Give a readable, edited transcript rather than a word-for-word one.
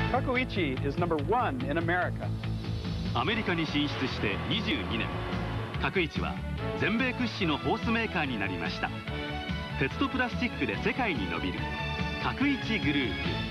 Kakuichi is number one in America. アメリカに進出して22年、角一は全米屈指のホースメーカーになりました。鉄とプラスチックで世界に伸びる角一グループ。